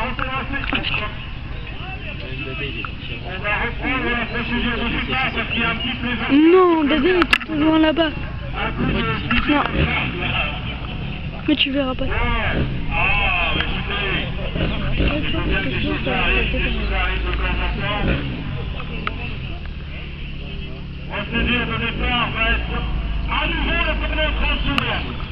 On va reprendre la procédure de départ parce qu'il y a un petit plaisant. Non, Dédé il est toujours là-bas. Non. Mais tu verras pas. Ah, mais écoutez, c'est bien que tout ça arrive de temps en temps. Procédure de départ va être à nouveau le premier 30 secondes.